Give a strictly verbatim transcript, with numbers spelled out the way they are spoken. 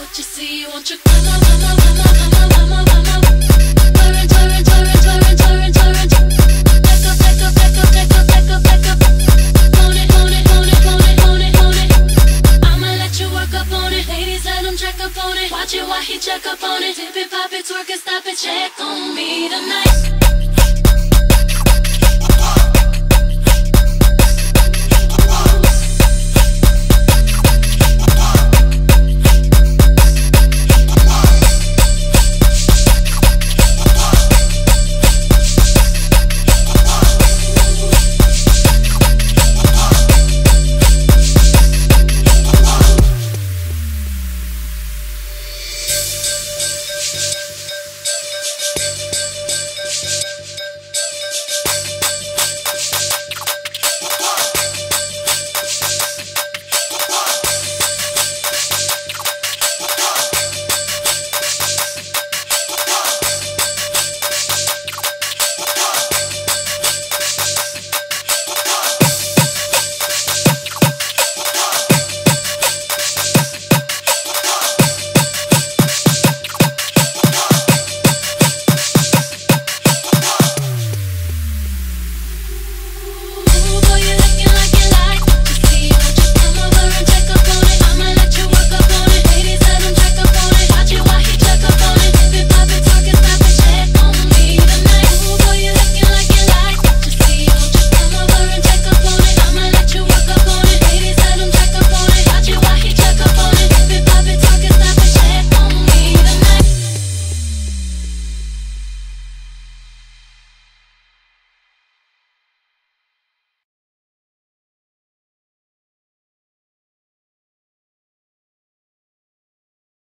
what you see. Won't you come on, come on, come on, come on, come on, come on. Turn, turn, turn, turn, turn, turn, turn. Back up, back up, back up, back up, back up, back up. Hold it, hold it, hold it, hold it, hold it, hold it. I'ma let you work up on it. Ladies, let him check up on it. Watch it while he check up on it. Tip it, pop it, twerk it, stop it, check on me tonight.